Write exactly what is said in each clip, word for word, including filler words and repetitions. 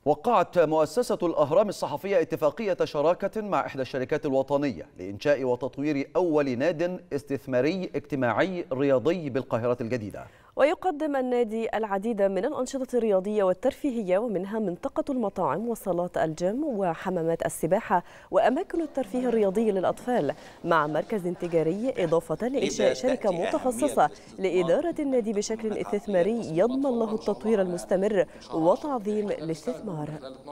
وقعت مؤسسة الأهرام الصحفية اتفاقية شراكة مع إحدى الشركات الوطنية لإنشاء وتطوير أول ناد استثماري اجتماعي رياضي بالقاهرة الجديدة. ويقدم النادي العديد من الأنشطة الرياضية والترفيهية، ومنها منطقة المطاعم وصالات الجيم وحمامات السباحة وأماكن الترفيه الرياضي للأطفال، مع مركز تجاري، إضافة لإنشاء شركة متخصصة لإدارة النادي بشكل استثماري يضمن له التطوير المستمر وتعظيم الاستثمار.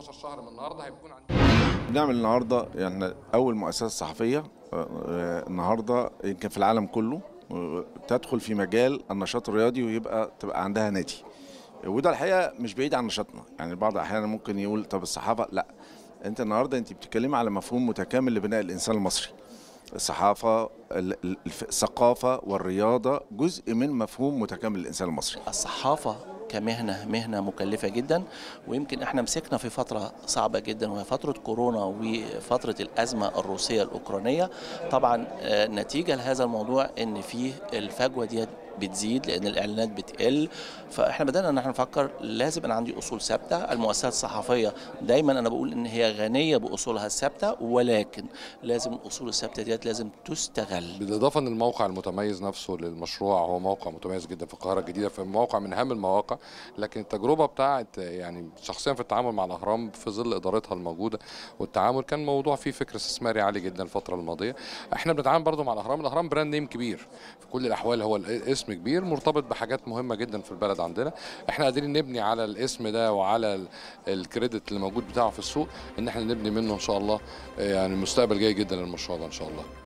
بنعمل النهارده يعني أول مؤسسة صحفية النهارده يمكن في العالم كله تدخل في مجال النشاط الرياضي ويبقى تبقى عندها نادي، وده الحقيقه مش بعيد عن نشاطنا. يعني بعض الاحيان ممكن يقول طب الصحافه، لا، انت النهارده انت بتتكلمي على مفهوم متكامل لبناء الانسان المصري. الصحافه، الثقافه والرياضه جزء من مفهوم متكامل للانسان المصري. الصحافه كمهنه مهنه مكلفه جدا، ويمكن احنا مسكنا في فتره صعبه جدا وهي فتره كورونا وفتره الازمه الروسيه الاوكرانيه. طبعا نتيجه لهذا الموضوع ان فيه الفجوه ديت بتزيد لان الاعلانات بتقل، فاحنا بدانا ان احنا نفكر لازم انا عندي اصول ثابته. المؤسسات الصحفيه دايما انا بقول ان هي غنيه باصولها الثابته، ولكن لازم الاصول الثابته ديت لازم تستغل. بالاضافه ان الموقع المتميز نفسه للمشروع هو موقع متميز جدا في القاهره الجديده، في موقع من اهم المواقع، لكن التجربه بتاعت يعني شخصيا في التعامل مع الاهرام في ظل ادارتها الموجوده والتعامل كان موضوع فيه فكر استثماري عالي جدا الفتره الماضيه. احنا بنتعامل برضو مع الاهرام، الاهرام براند نيم كبير في كل الاحوال، هو اسم كبير مرتبط بحاجات مهمه جدا في البلد عندنا. احنا قادرين نبني على الاسم ده وعلى الكريدت اللي موجود بتاعه في السوق، ان احنا نبني منه ان شاء الله يعني مستقبل جاي جدا للمشروع ده ان شاء الله.